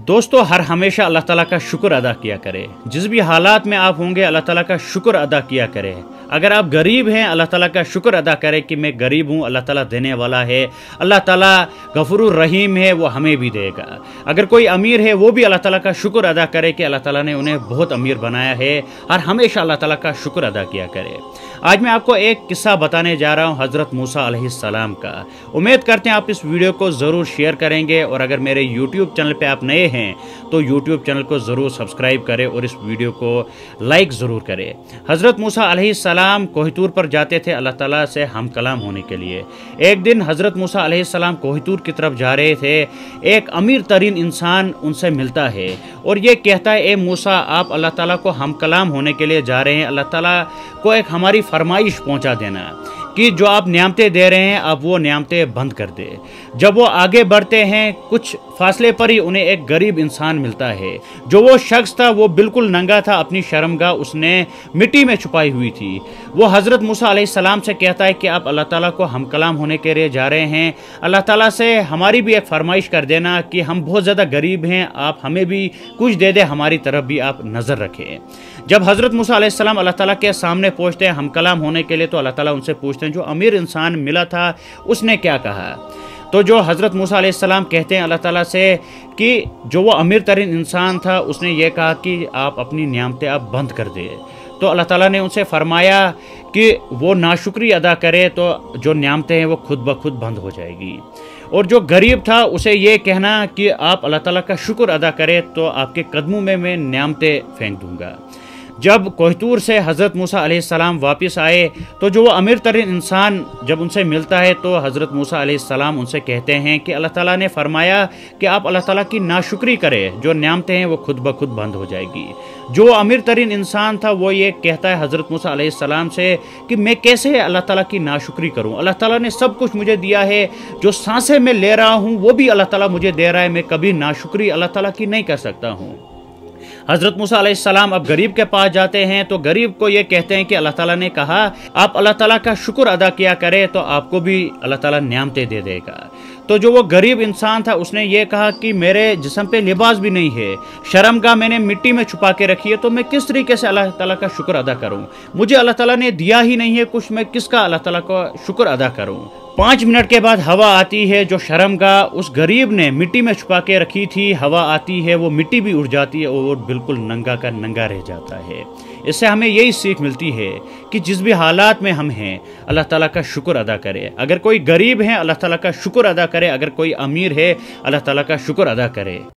दोस्तों, हर हमेशा अल्लाह ताला का शुक्र अदा किया करें। जिस भी हालात में आप होंगे अल्लाह ताला का शुक्र अदा किया करें। अगर आप गरीब हैं अल्लाह ताला का शुक्र अदा करें कि मैं गरीब हूँ, अल्लाह ताला देने वाला है। अल्लाह ताला गफूरुर रहीम है, वो हमें भी देगा। अगर कोई अमीर है वो भी अल्लाह ताला का शुक्र अदा करे कि अल्लाह ताला ने उन्हें बहुत अमीर बनाया है। हर हमेशा अल्लाह ताला का शुक्र अदा किया करे। आज मैं आपको एक किस्सा बताने जा रहा हूँ हज़रत मूसा अलैहिस्सलाम का। उम्मीद करते हैं आप इस वीडियो को ज़रूर शेयर करेंगे, और अगर मेरे यूट्यूब चैनल पे आप नए हैं तो यूट्यूब चैनल को ज़रूर सब्सक्राइब करें और इस वीडियो को लाइक ज़रूर करें। हज़रत मूसा अलैहिस्सलाम कोहितूर पर जाते थे अल्लाह ताला से हम कलाम होने के लिए। एक दिन हज़रत मूसा अलैहिस्सलाम कोहितूर की तरफ जा रहे थे। एक अमीर तरीन इंसान उनसे मिलता है और ये कहता है, ए मूसा, आप अल्लाह ताला को हम कलाम होने के लिए जा रहे हैं, अल्लाह ताला को एक हमारी फरमाइश पहुंचा देना कि जो आप नियामतें दे रहे हैं आप वो नियामतें बंद कर दे। जब वो आगे बढ़ते हैं कुछ फासले पर ही उन्हें एक गरीब इंसान मिलता है। जो वो शख्स था वो बिल्कुल नंगा था, अपनी शर्मगाह उसने मिट्टी में छुपाई हुई थी। वो हज़रत मूसा अलैहिस्सलाम से कहता है कि आप अल्लाह ताला को हम कलाम होने के लिए जा रहे हैं, अल्लाह ताला से हमारी भी एक फरमाइश कर देना कि हम बहुत ज़्यादा गरीब हैं, आप हमें भी कुछ दे दे, हमारी तरफ भी आप नज़र रखें। जब हज़रत मूसा अलैहिस्सलाम अल्लाह ताला के सामने पहुँचते हैं हम कलाम होने के लिए, तो अल्लाह ताला उनसे पूछते हैं जो अमीर इंसान मिला था उसने क्या कहा। तो जो हज़रत मूसा अलैहिस्सलाम कहते हैं अल्लाह ताला से कि जो वो अमीर तरीन इंसान था उसने ये कहा कि आप अपनी नियामतें आप बंद कर दे। तो अल्लाह ताला ने उनसे फरमाया कि वो नाशुक्री अदा करे तो जो नियामतें हैं वो खुद ब खुद बंद हो जाएगी। और जो गरीब था उसे ये कहना कि आप अल्लाह ताला का शुक्र अदा करें तो आपके कदमों में मैं नियामतें फेंक दूंगा। जब कोहितूर से हज़रत मूसा अलैहिस्सलाम वापस आए तो जो वो अमीर तरीन इंसान जब उनसे मिलता है तो हज़रत मूसा अलैहिस्सलाम उनसे कहते हैं कि अल्लाह ताला ने फरमाया कि आप अल्लाह ताला की नाशुक्री करें, जो नियामतें हैं वो खुद ब खुद बंद हो जाएगी। जो अमीर तरीन इंसान था वो ये कहता है हज़रत मूसा अलैहिस्सलाम से कि मैं कैसे अल्लाह ताला की नाशुक्री करूं, अल्लाह ताला ने सब कुछ मुझे दिया है, जो सांसें मैं ले रहा हूं वो भी अल्लाह ताला मुझे दे रहा है, मैं कभी नाशुक्री अल्लाह ताला की नहीं कर सकता हूं। हज़रत मूसा अलैहिस्सलाम अब गरीब के पास जाते हैं तो गरीब को ये कहते हैं कि अल्लाह ताला ने कहा आप अल्लाह ताला का शुक्र अदा किया करें तो आपको भी अल्लाह ताला नियामतें दे देगा। तो जो वो गरीब इंसान था उसने ये कहा कि मेरे जिस्म पे लिबास भी नहीं है, शर्मगाह मैंने मिट्टी में छुपा के रखी है, तो मैं किस तरीके से अल्लाह ताला का शुक्र अदा करूं? मुझे अल्लाह ताला ने दिया ही नहीं है कुछ, मैं किसका अल्लाह ताला का शुक्र अदा करूं? 5 मिनट के बाद हवा आती है, जो शर्मगाह उस गरीब ने मिट्टी में छुपा के रखी थी, हवा आती है, वो मिट्टी भी उड़ जाती है और बिल्कुल नंगा का नंगा रह जाता है। इससे हमें यही सीख मिलती है कि जिस भी हालात में हम हैं अल्लाह ताला का शुक्र अदा करें। अगर कोई गरीब है अल्लाह ताला का शुक्र अदा करे, अगर कोई अमीर है अल्लाह ताला का शुक्र अदा करे।